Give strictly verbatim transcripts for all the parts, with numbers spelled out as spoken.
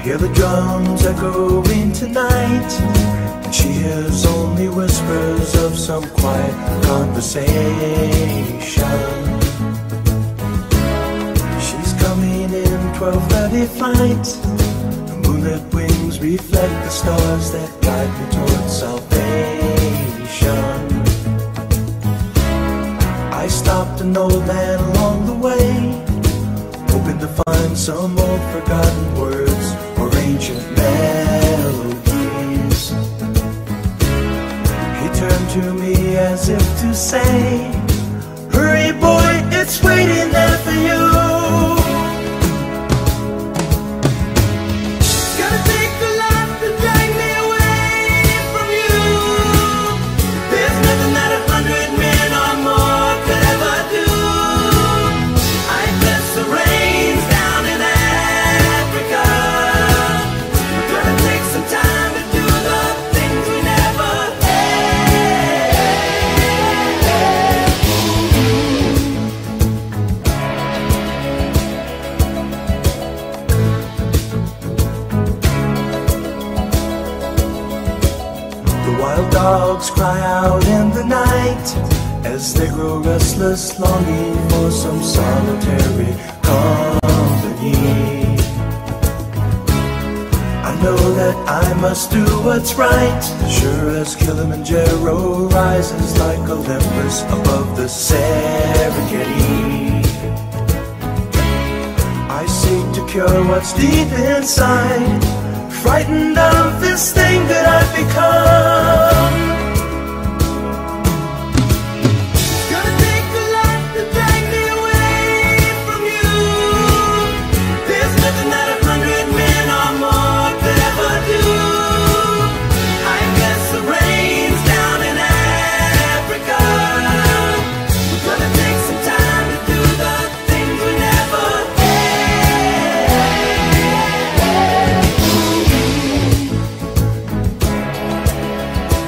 hear the drums echoing tonight, and she hears only whispers of some quiet conversation. She's coming in twelve thirty flight. The moonlit wings reflect the stars that guide me towards salvation. I stopped an old man along the way, hoping to find some old forgotten words or ancient melodies. He turned to me as if to say, "Hurry boy, it's waiting there for you." Gonna take a lot to drag me away from you. There's nothing that a hundred men or more could ever do. I bless the rains down in Africa. Gonna take some time to do the things we never The wild dogs cry out in the night as they grow restless, longing for some solitary company. I know that I must do what's right, sure as Kilimanjaro rises like Olympus above the Serengeti. I seek to cure what's deep inside, frightened of this thing that I've become. It's gonna take a lot to drag me away from you. There's nothing that a hundred men or more could ever do. I guess the rains down in Africa. We're gonna take some time to do the things we never had.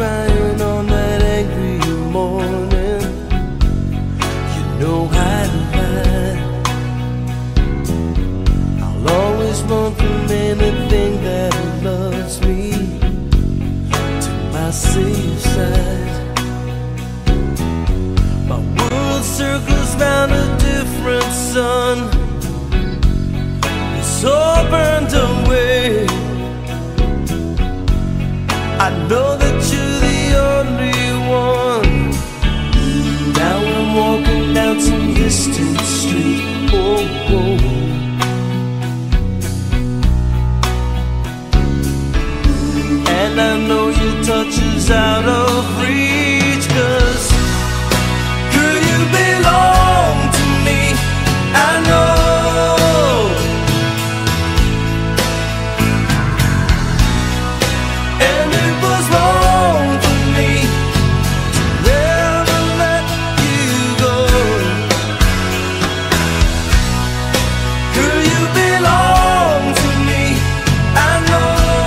crying on that angry morning, you know I'd hide. I'll always run from anything that loves me to my safe side. My world circles round a different sun. It's all burned away. I know that you're the only one. Now I'm walking down some distant street. Oh, oh. And I know your touch is out of reach, 'cause girl, you belong to me, I know. And it was wrong for me to never let you go. Girl, you belong to me, I know.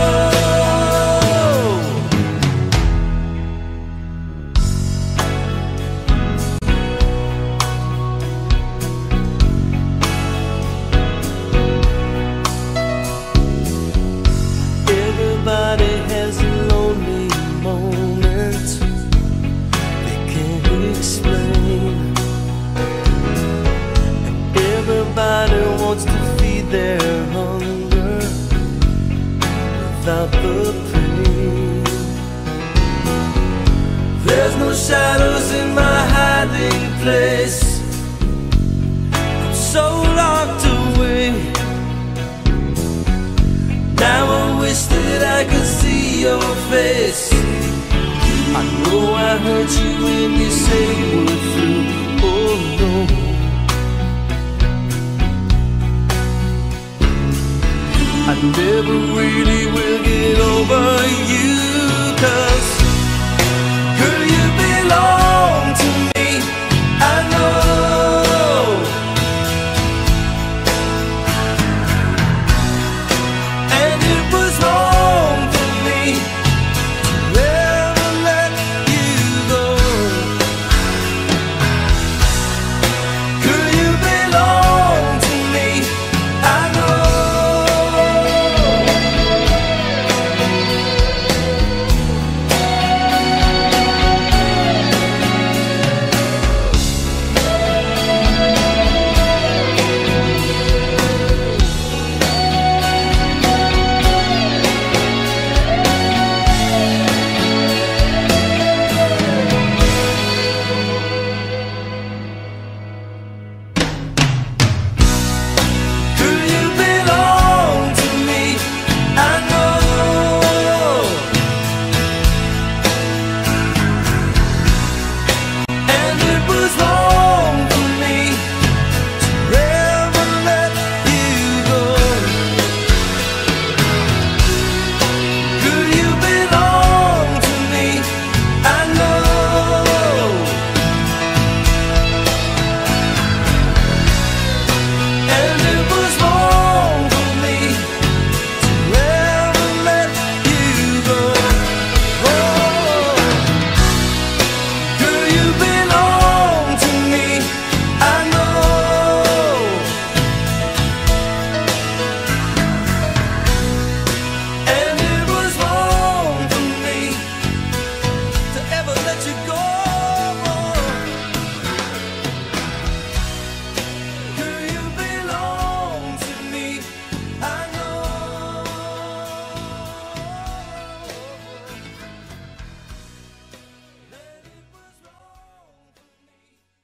Everybody has a lonely moment they can't explain, and everybody wants to feed their hunger without the pain. There's no shadows in my hiding place. I'm so locked away. Now I wish that I could see your face. I know I hurt you when you say we're through. Oh no, I never really will get over you, 'cause girl, you belong to me, I know. And it was wrong for me to never let you go. Girl, you belong to me, I know. Girl, you belong to me, I know. And it was wrong for me to never let you go. Girl, you belong to me, I know. And it was wrong for me to never let you go. Oh, girl, you belong to me, I know. And it was wrong for me to ever let you go. Girl, you belong to me, I know. That it was wrong for me.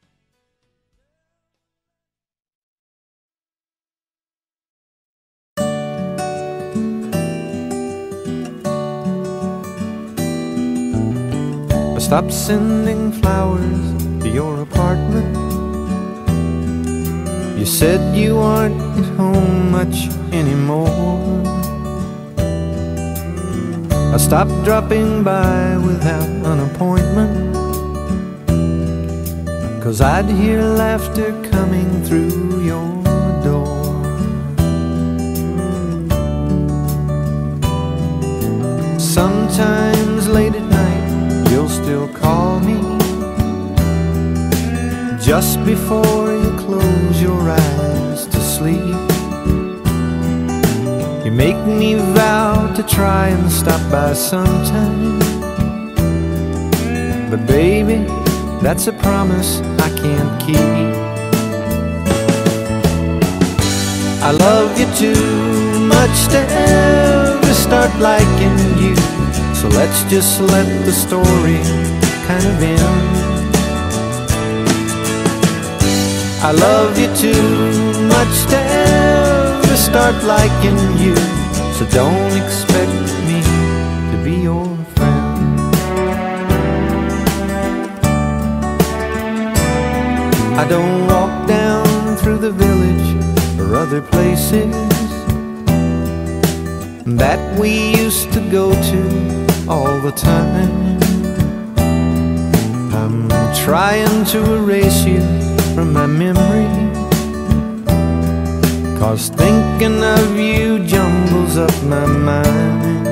I stopped sending flowers to your apartment. You said you aren't at home much anymore. I stopped dropping by without an appointment, 'cause I'd hear laughter coming through your door. Sometimes late at night just before you close your eyes to sleep. You make me vow to try and stop by sometime, but baby, that's a promise I can't keep. I love you too much to ever start liking you, so let's just let the story kind of end. I love you too much to ever start liking you, so don't expect me to be your friend. I don't walk down through the village or other places that we used to go to all the time. I'm trying to erase you from my memory, 'cause thinking of you jumbles up my mind.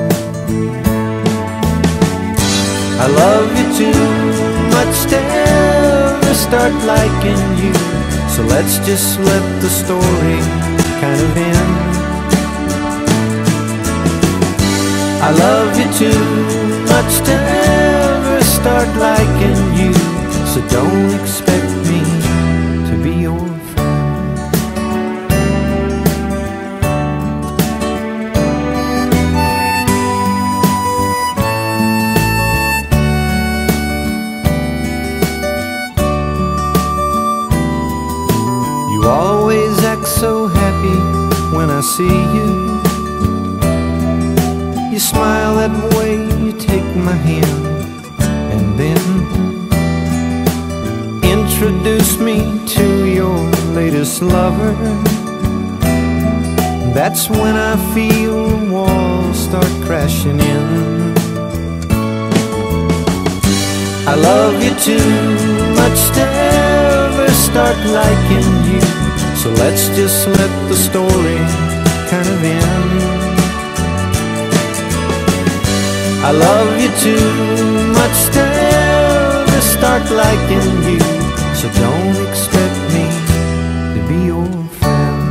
I love you too much to ever start liking you, so let's just let the story kind of end. I love you too much to ever start liking you, so don't expect me to be your friend. You always act so happy when I see you. You smile that way, you take my hand, and then introduce me to your latest lover. That's when I feel walls start crashing in. I love you too much to ever start liking you, so let's just let the story kind of end. I love you too much to ever start liking you, so don't expect me to be your friend.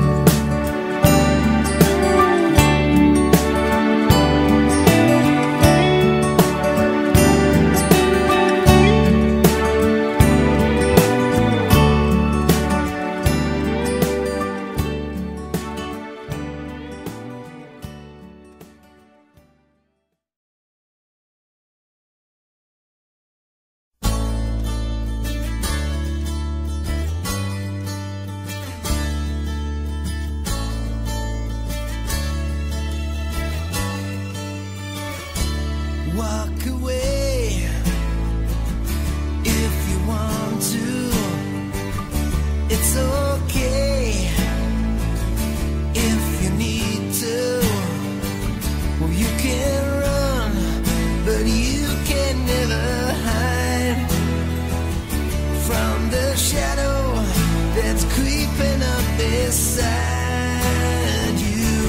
Walk away if you want to. It's okay if you need to. Well, you can run, but you can never hide from the shadow that's creeping up beside you.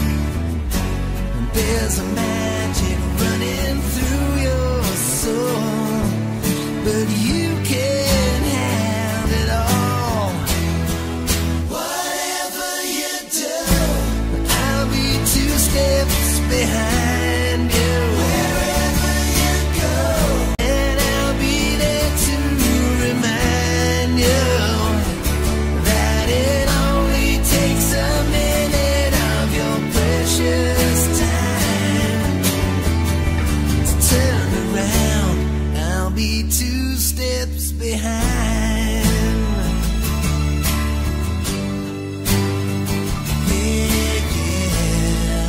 There's a magic running through your soul, but you can't have it all. Whatever you do, I'll be two steps behind you. Wherever you go, and I'll be there to remind you that it only takes a minute of your precious time. Turn around, I'll be two steps behind. Yeah, yeah.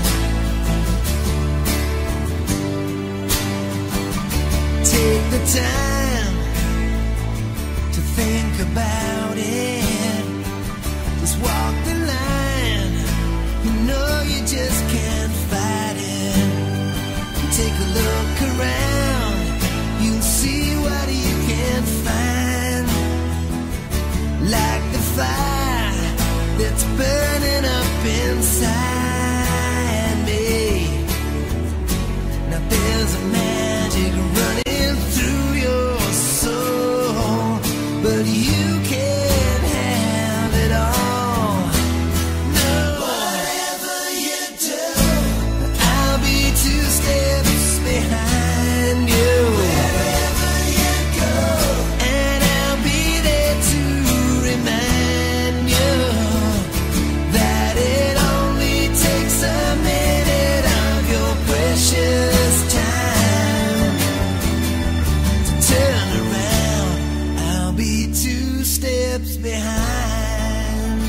Take the time to think about it. Just walk the line, you know you just can't fight it. Take a look around, you'll see what you can find. Like the fire that's burning up inside me. Now there's a magic running through your behind.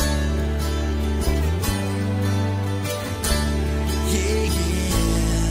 Yeah, yeah.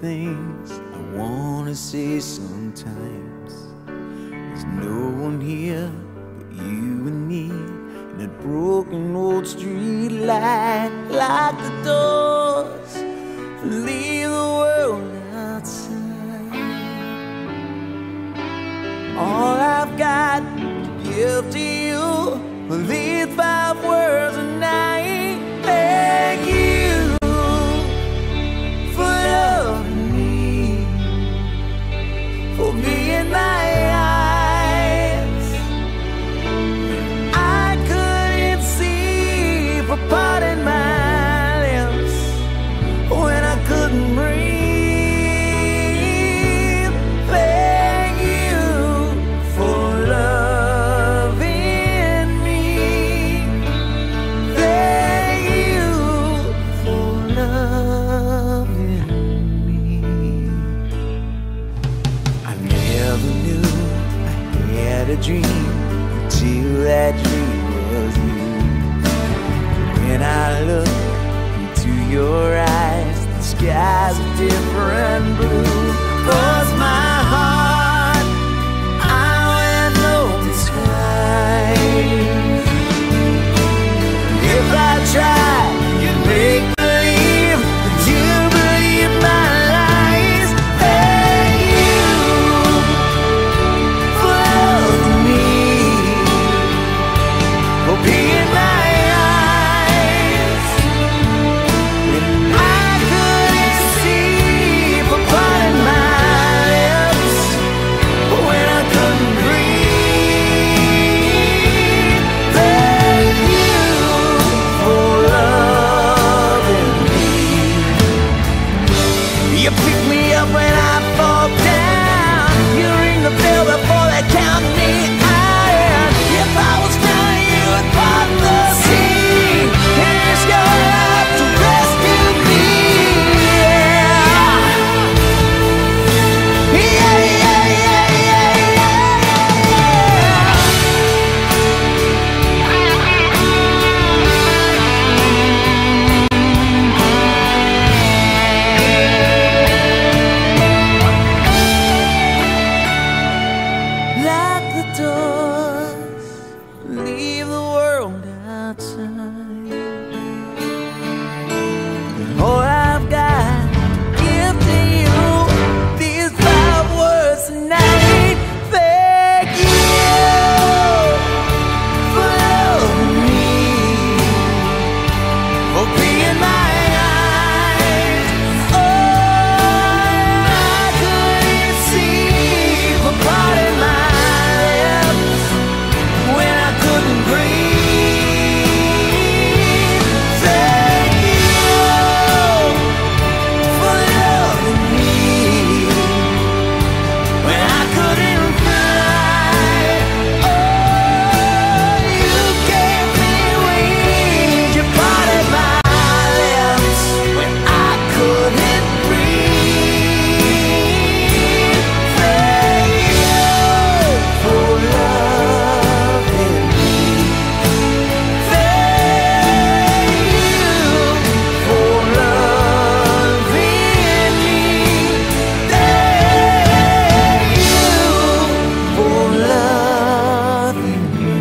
things I wanna say sometimes. There's no one here but you and me, and that broken old street light. Lock the doors, leave the world outside. All I've got to give to you are these five words a night. Thank you for loving me, for being my eyes. I couldn't see, for parting my lips when I couldn't breathe. Thank you for loving me. Thank you for loving me. I never knew I had a dream until that dream was you. When I look into your eyes, the sky's a different blue. 'Cause my heart, I wear no disguise. If I try, you make believe that you believe my lies. Thank you for loving me, for being my eyes. I couldn't see, for parting my lips when I couldn't breathe. Thank you for loving me. You pick me up when I fall down. You ring the bell before they count me out. If I was drowning, you would part the sea and risk your life to rescue me. Yeah, yeah, yeah, yeah, yeah, lock the doors, leave the world outside. All I've got to give to you, these five words tonight. Thank you for loving me, for being my eyes. Oh, I couldn't see, for parting my lips when I couldn't breathe. Thank you for loving me when I couldn't fly. Oh, you gave me wings, you parted my lips when I couldn't breathe. Thank you for loving me. Thank you for loving me. Thank you for loving me.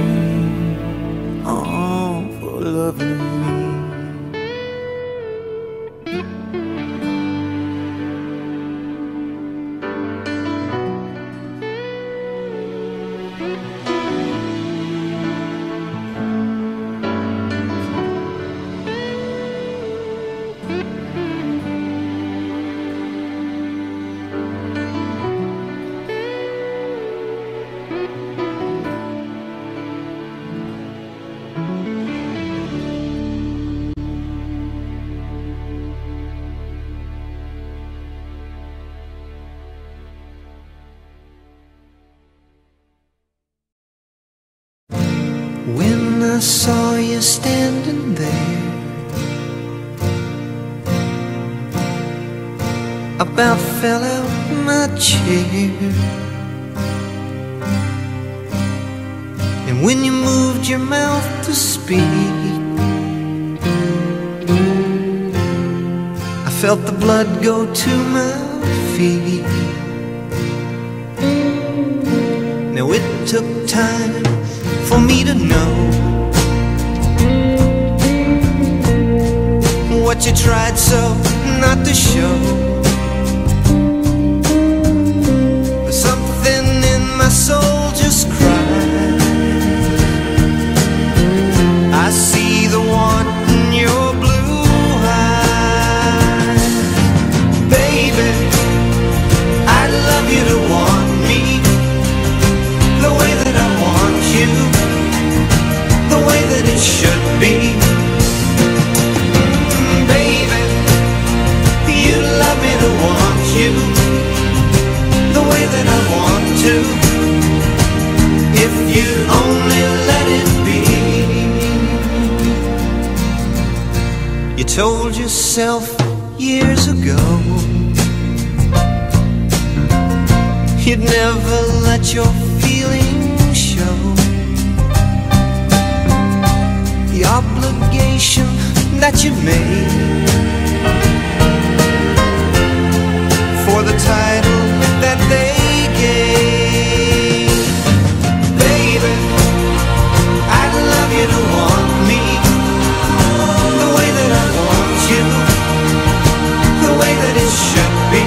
Oh, for loving me. When I saw you standing there, about fell out my chair. And when you moved your mouth to speak, I felt the blood go to my feet. Now it took time for me to know what you tried so not to show. Something in my soul just cried. I see the want in your blue eyes. Baby, I'd love you to want me the way that I want you, the way that it should be. Mm, baby, you'd love me to want you the way that I want to, if you'd only let it be. You told yourself years ago you'd never let your feelings show. The obligation that you made for the title that they gave. Baby, I'd love you to want me the way that I want you, the way that it should be.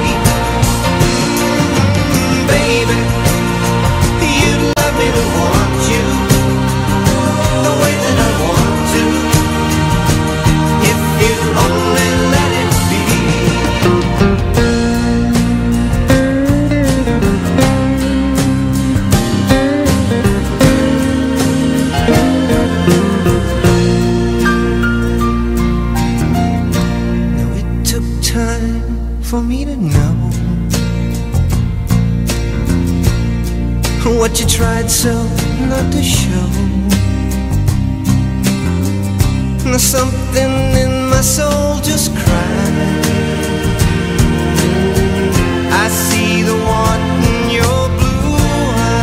Mm, baby, you'd love me to want you the way that I want to, if you only let it be. For me to know what you tried so not to show. Now something in my soul just cried. I see the want in your blue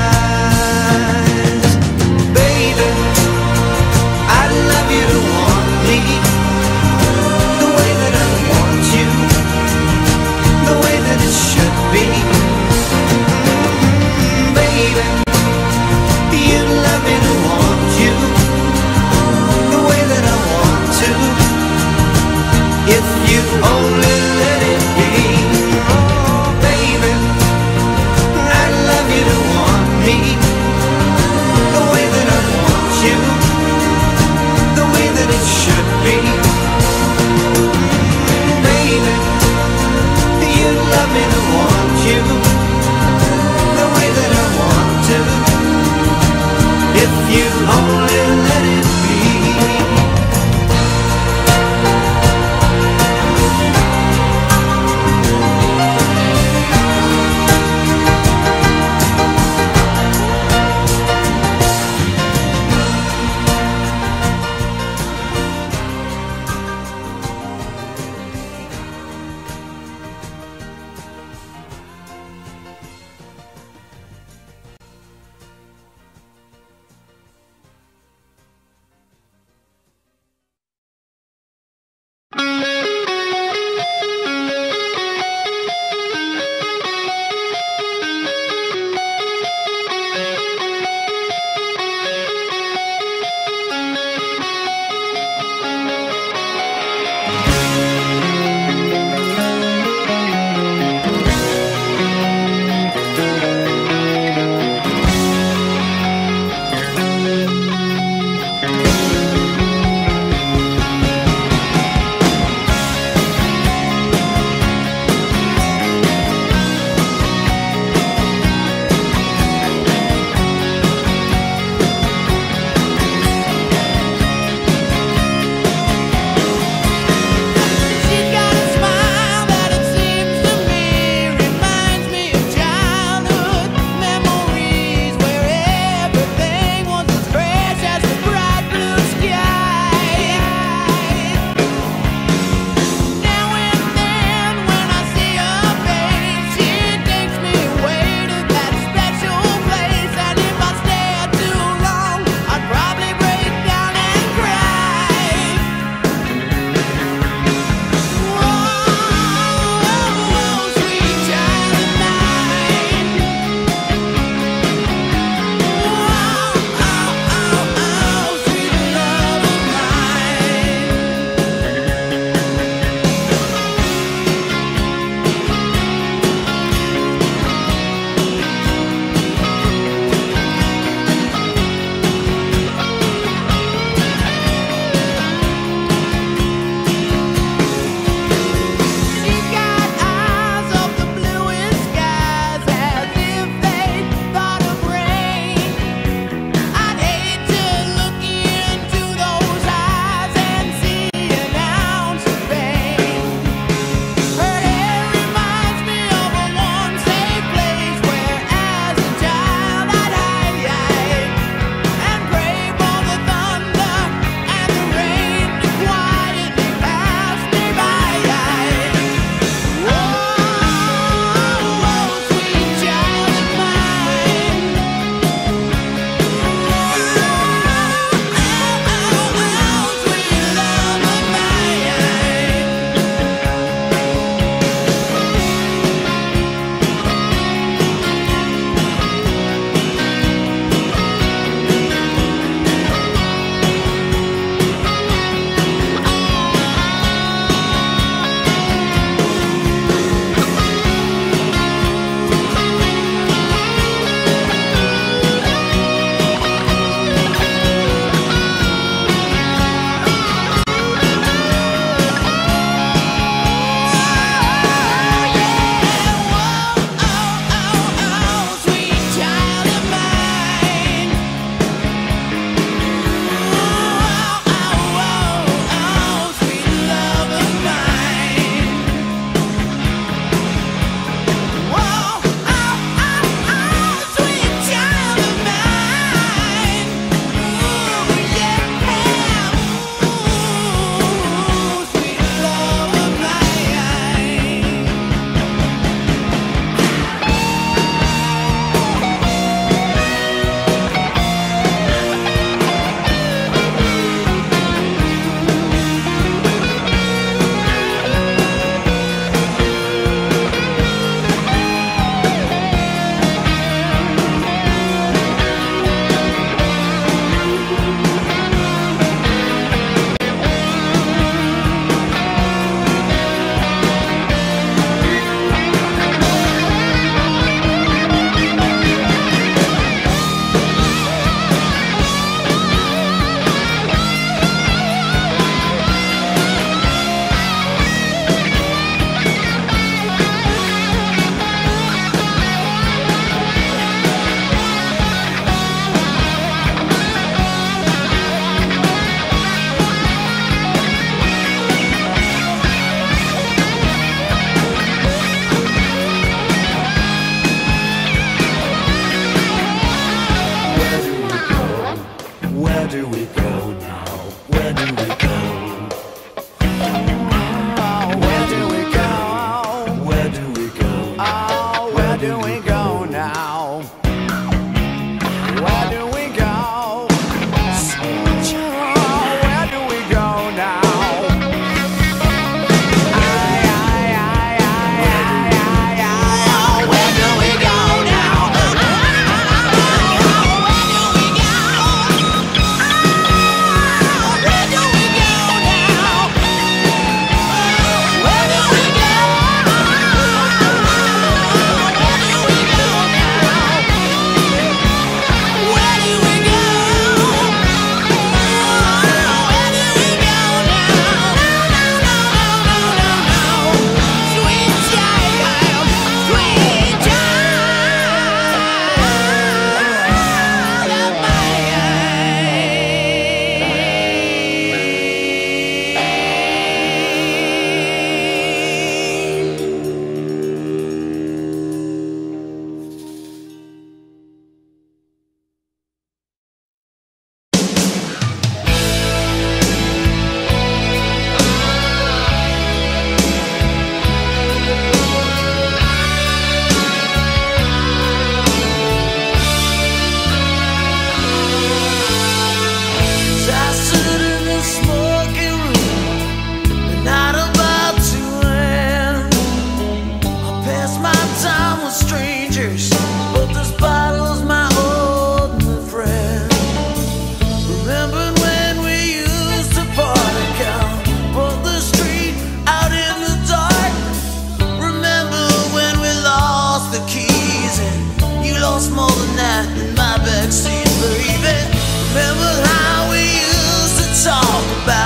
eyes. Baby, I'd love you to want me the way that I want you, the way that it should be. Mm, baby, you'd love me to want you the way that I want to, if you only let it be. Oh, baby, I'd love you to want me the way that I want you, the way that it should be. Mm, baby, you'd love me to want you the way that I want to, if you only let it be. do we go now? Where do we go? Where do we go? Where do we go? Oh, where do we go now? Where do we go? Oh, where do we go now? Aye, aye, aye, aye, aye, aye, aye. Oh, where do we go now? Where do we go? Where do we go now? Where do we go? More than that in my backseat, baby. Remember how we used to talk about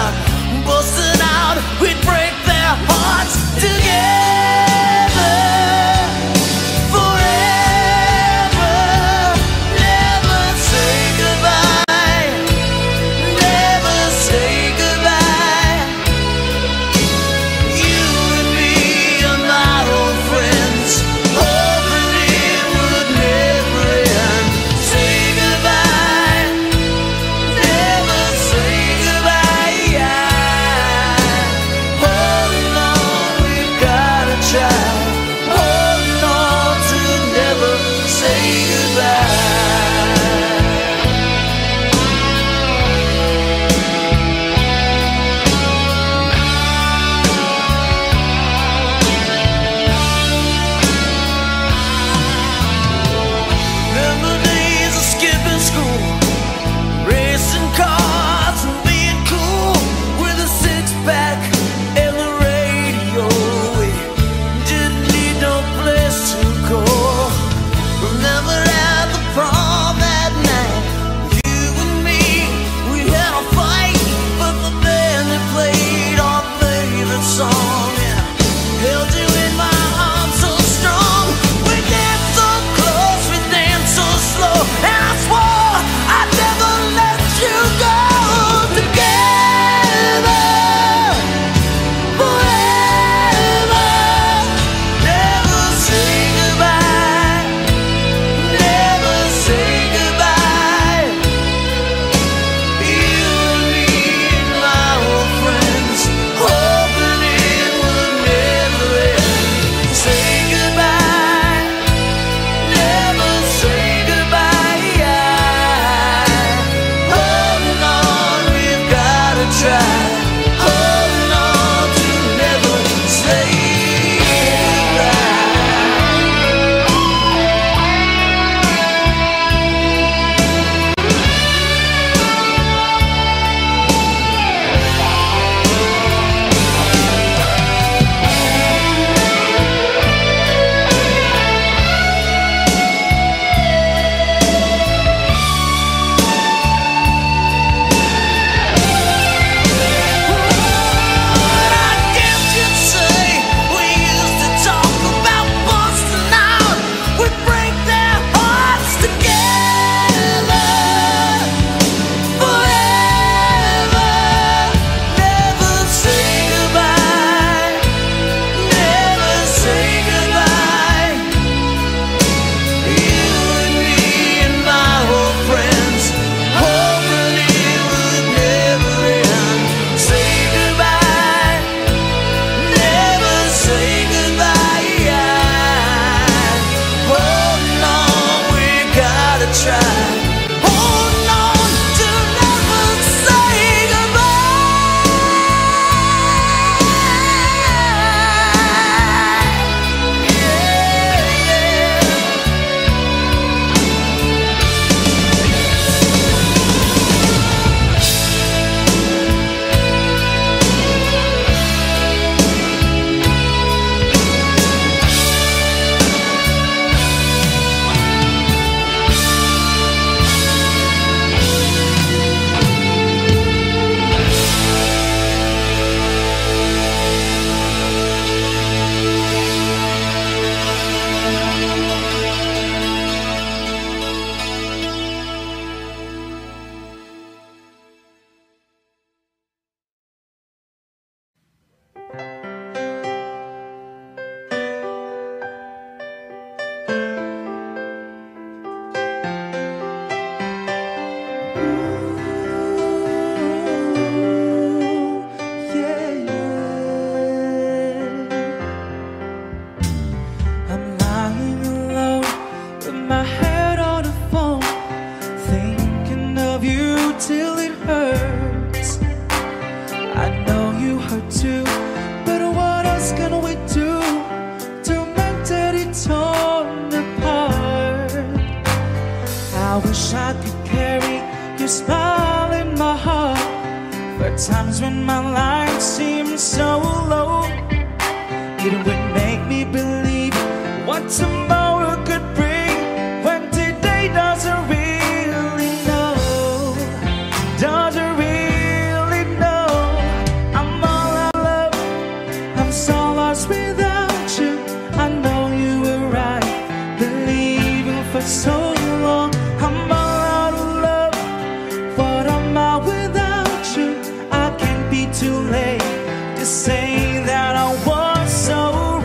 carry your smile in my heart. For times when my life seems so low, it would make me believe what tomorrow could bring, when today doesn't really know, doesn't really know. I'm all out of love, I'm so lost without you. I know you were right, believing for so long. I'm all out of love, what am I without you? I can't be too late to say that I was so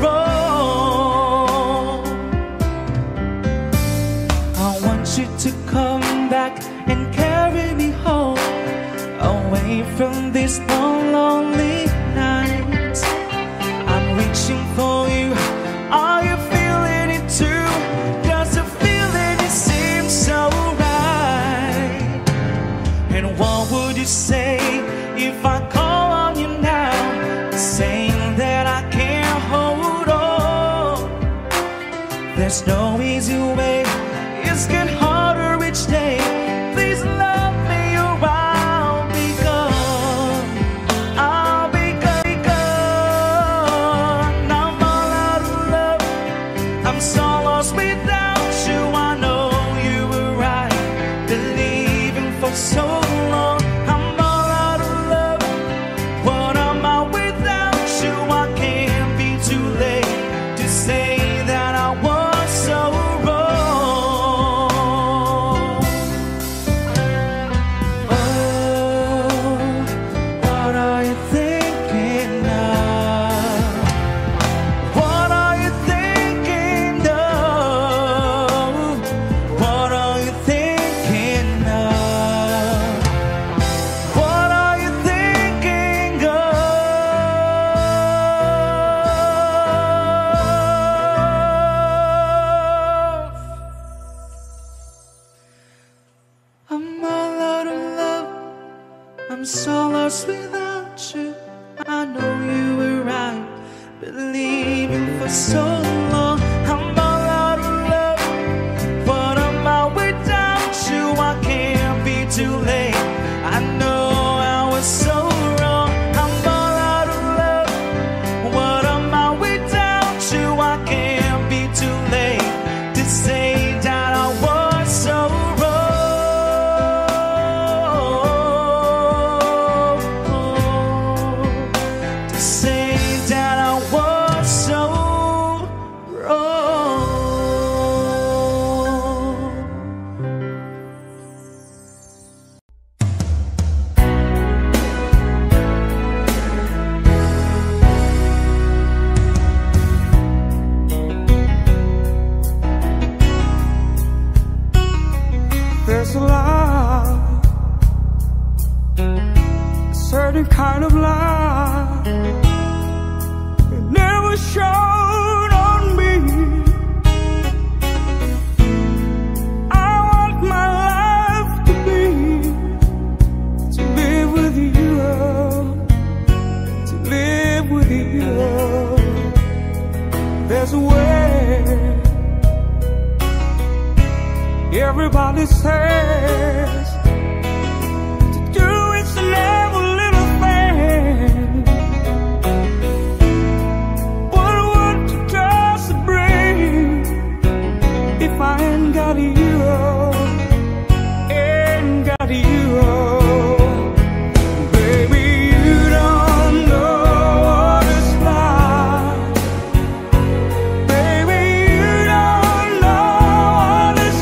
wrong. I want you to come back and carry me home, away from this long, lonely night. I'm reaching for you, are you feeling it too? Does the feeling, it seems so right? And what would you say if I call on you now, saying that I can't hold on? There's no easy way, it's getting harder each day. Please love me or I'll be gone, I'll be gone. I'm all out of love, I'm so lost without you. I know you were right, believing for so long. I'm all out of love, what am I without you? I can't be too late to say that I was so wrong. Oh, what are you thinking now? What are you thinking of? What are you thinking of? What are you thinking of? I'm all out of love, I'm so lost without you. I know you were right, believing for so long. I'm all out of love, what am I without you? I can't be too late, I know I was so wrong. I'm all out of love, what am I without you? I can't be too late to say that I was so wrong, to say that I was so wrong. There's a love, a certain kind of love, it never showed on me. I want my life to be, to live with you, to live with you. There's a way, everybody says, to do it's never little thing. But what does it bring if I ain't got you, ain't got you? Baby, you don't know what it's like. Baby, you don't know what it's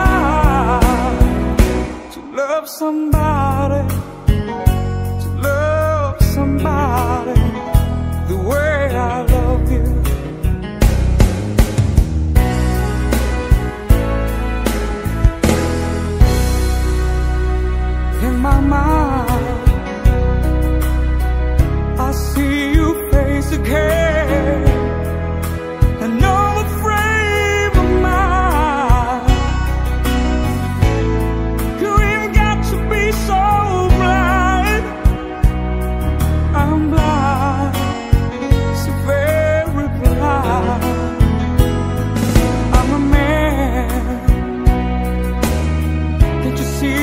like to love somebody, to love somebody the way I love you. In my mind, I see you face again, and no frame of mind. You ain't got to be so blind. I'm blind, so very blind. I'm a man, can't you see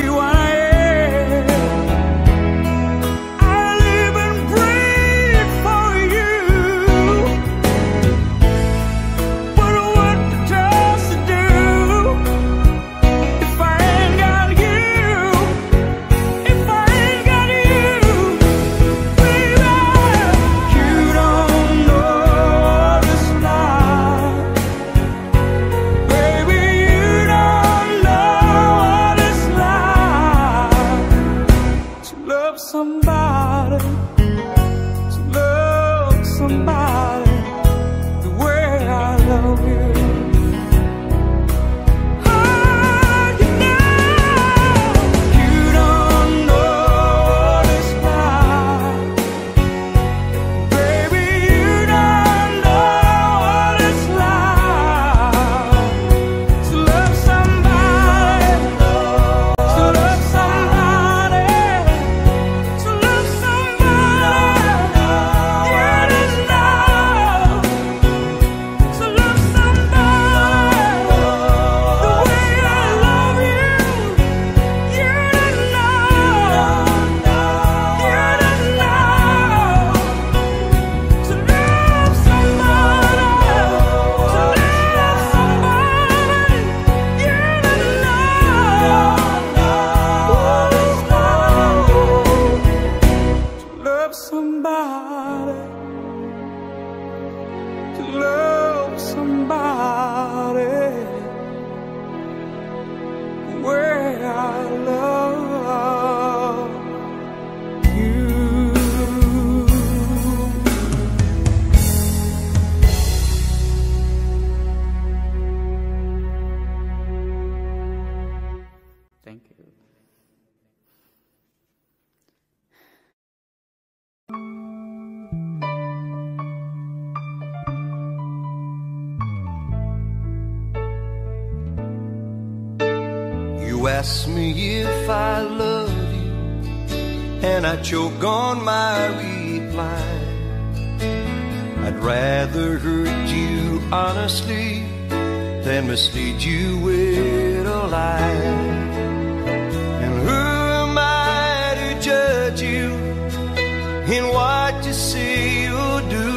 ask me if I love you, and I choke on my reply. I'd rather hurt you honestly than mislead you with a lie. And who am I to judge you in what you say or do?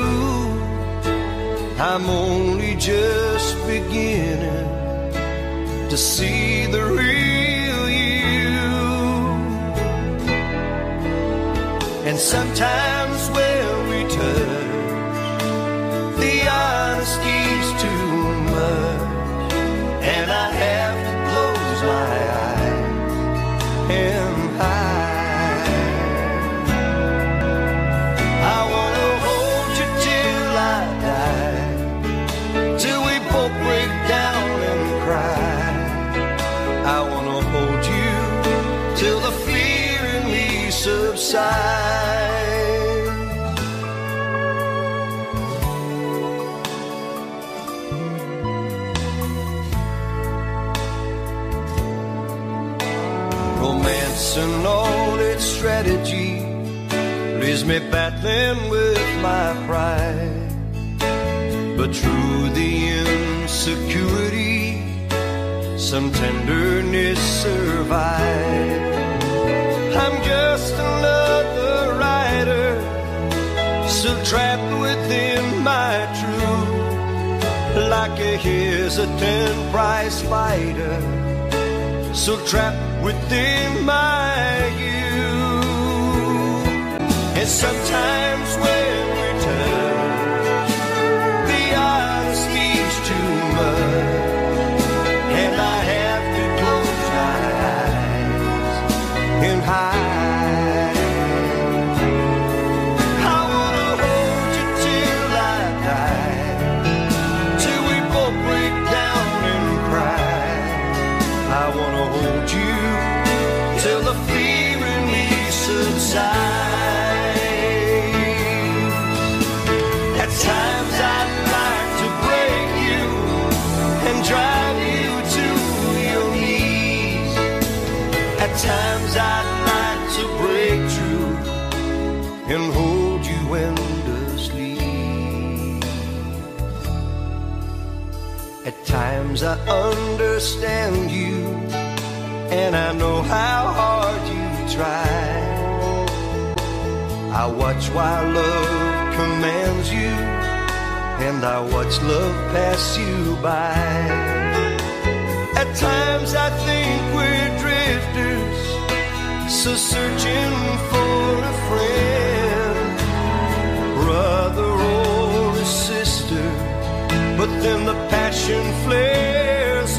I'm only just beginning to see the real you. And sometimes when we touch, the honesty's too much, and I have to close my eyes and hide. I wanna hold you till I die, till we both break down and cry. I wanna hold you till the fear in me subsides. Romance and all its strategy leaves me battling with my pride. But through the insecurity, some tenderness survives. I'm just another rider, still trapped within my truth, like a hesitant prize fighter, so trapped within my youth. And sometimes when we touch, the honesty's too much, and I have to close my eyes and hide. I wanna hold you till I die, till we both break down and cry. I wanna hold you till the fear in me subsides. At times I'd like to break you and drive you to your knees. At times I'd like to break through and hold you endlessly. At times I understand you, and I know how hard you try. I watch while love commands you, and I watch love pass you by. At times I think we're drifters, so searching for a friend, brother or a sister, but then the passion flares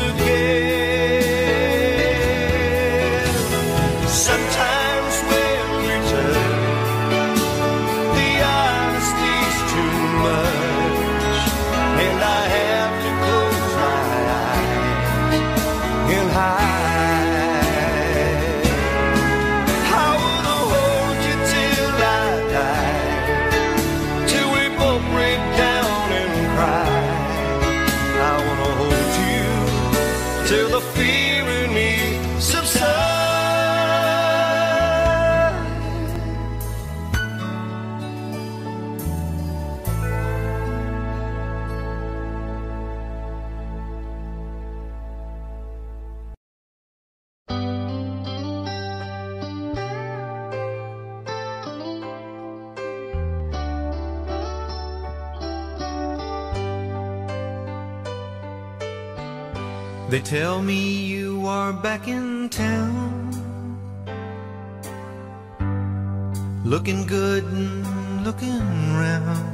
again. Sometimes when we touch, the honesty's too much, and I have to close my eyes and hide. I wanna hold you till I die, till we both break down and cry. I wanna hold you till the fear in me subsides. They tell me you are back in town, looking good and looking round,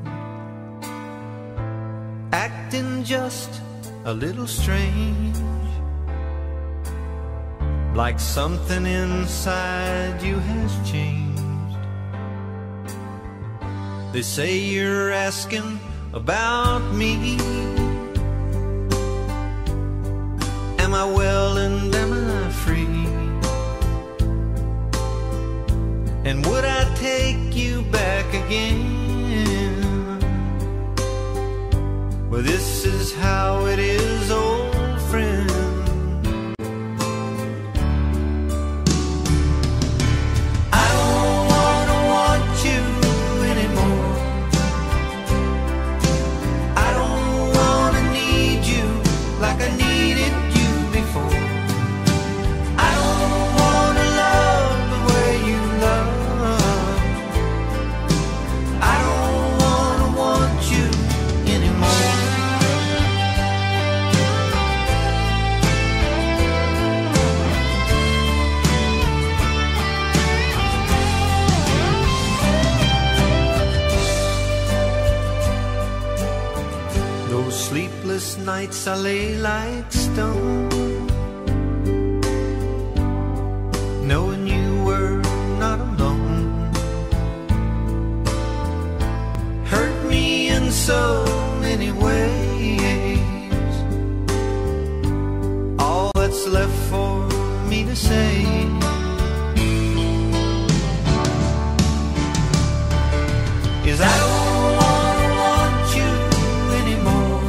acting just a little strange, like something inside you has changed. They say you're asking about me. Am I well and am I free? And would I take you back again? Well, this is how it is, old friend. nights I lay like stone, knowing you were not alone. Hurt me in so many ways. All that's left for me to say is I don't wanna want you anymore.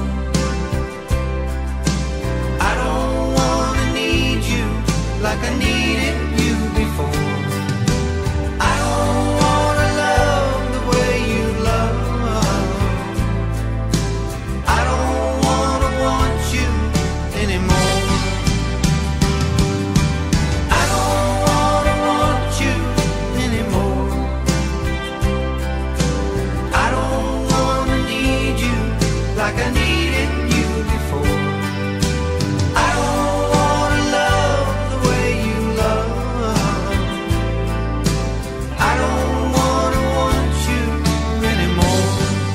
I don't wanna need you like I needed you before. I don't wanna love the way you love. I don't wanna want you anymore. I don't wanna want you anymore. I don't wanna need you like I needed you before. I don't wanna love the way you love. I don't wanna want you anymore.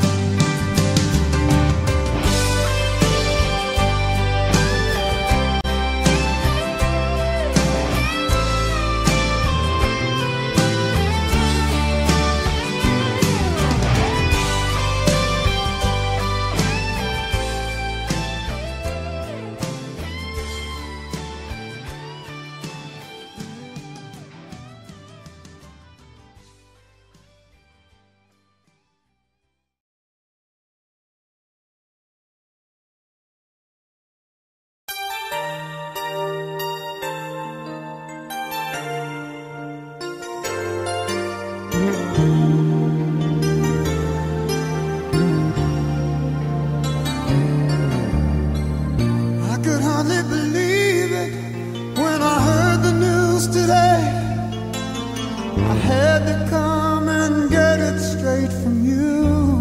I could hardly believe it when I heard the news today. I had to come and get it straight from you.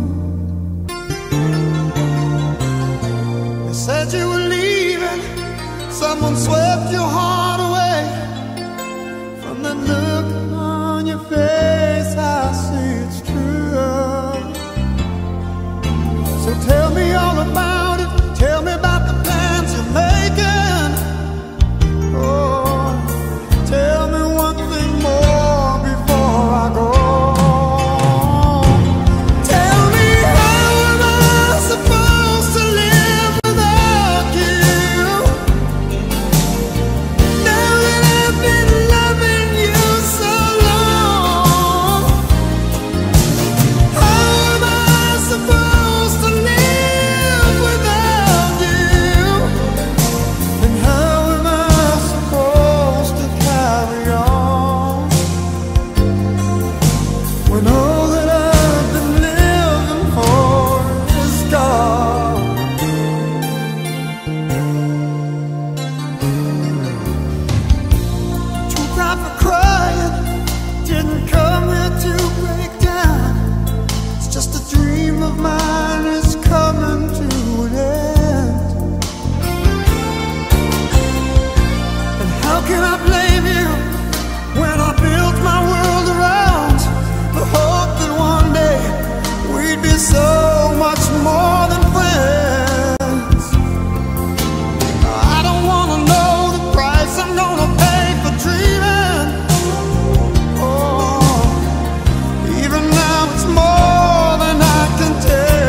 They said you were leaving, someone swept your heart away. From that look on your face, I see it's true. So tell me all about it, tell me about the plans you're making. Oh, tell me one thing more before I go. Tell me, how am I supposed to live without you? Now that I've been loving you so long, how am I supposed to live without you? And how am I supposed to carry on when all that I've been living for is gone? Too proud for crying, didn't come here to break down. It's just a dream of mine is coming to an end. And how can I blame you when I built my world around the hope that one day we'd be so much more than friends? I don't wanna know the price I'm gonna pay for dreaming. Oh, even now it's more than I can take.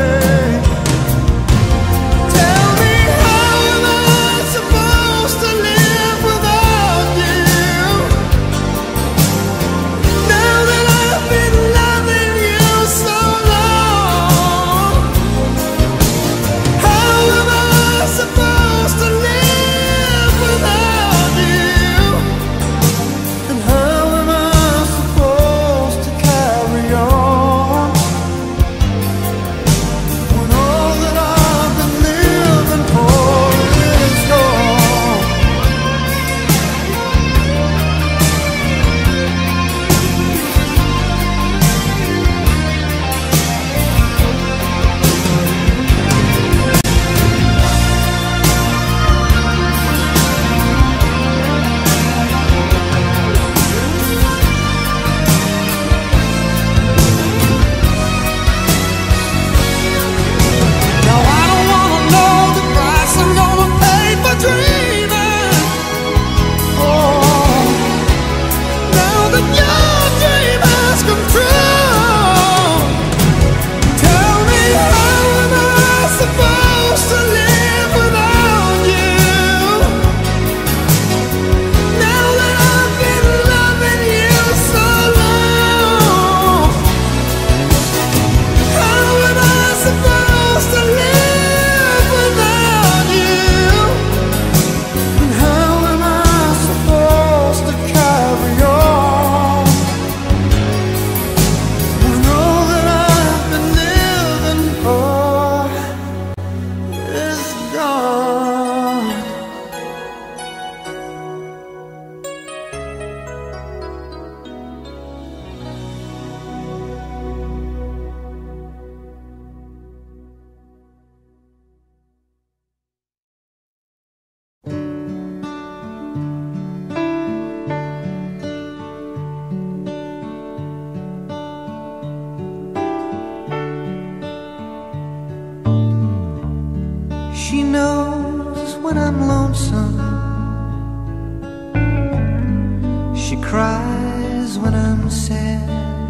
She cries when I'm sad.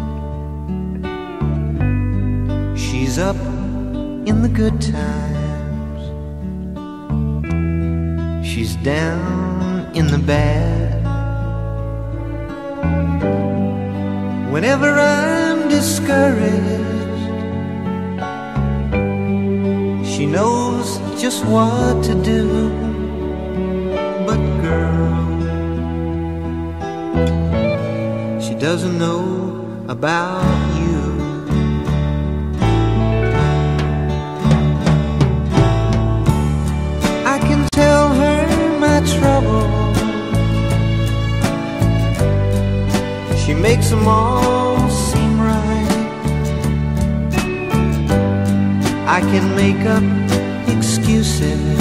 She's up in the good times. She's down in the bad. Whenever I'm discouraged, she knows just what to do. But girl, she doesn't know about you. I can tell her my trouble. She makes them all seem right. I can make up excuses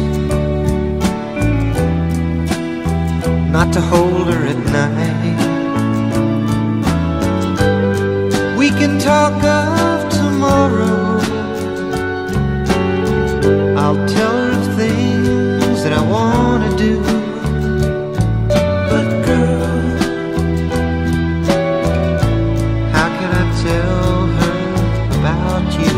not to hold her at night. We can talk of tomorrow. I'll tell her things that I want to do. But girl, how can I tell her about you?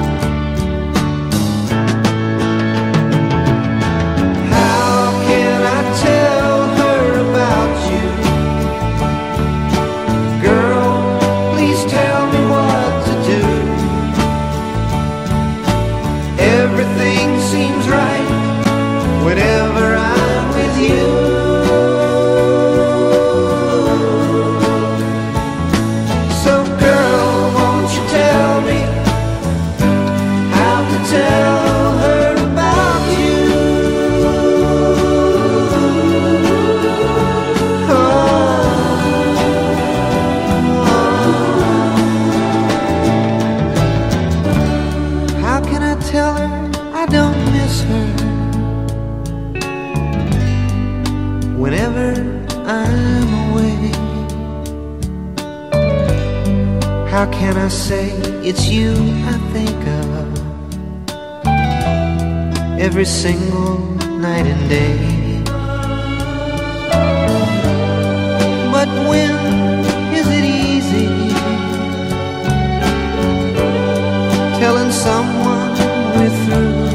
How can I tell her about you? Girl, please tell me what to do. Everything seems right whenever I'm with you. So girl, won't you tell me how to tell her about you? Oh, how can I tell her I don't miss her whenever I'm away? How can I say it's you I think of every single night and day? But when is it easy telling someone we're through?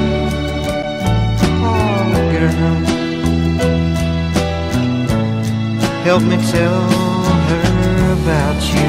Oh, girl, help me tell her about you.